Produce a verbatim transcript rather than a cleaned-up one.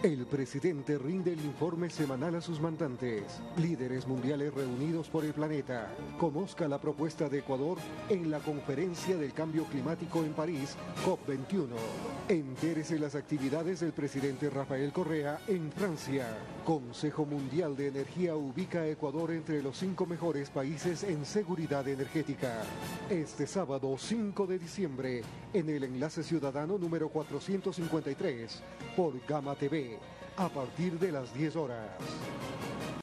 El presidente rinde el informe semanal a sus mandantes, líderes mundiales reunidos por el planeta. Conozca la propuesta de Ecuador en la Conferencia del Cambio Climático en París, COP veintiuno. Entérese las actividades del presidente Rafael Correa en Francia. Consejo Mundial de Energía ubica a Ecuador entre los cinco mejores países en seguridad energética. Este sábado cinco de diciembre, en el Enlace Ciudadano número cuatrocientos cincuenta y tres, por Gama T V, a partir de las diez horas.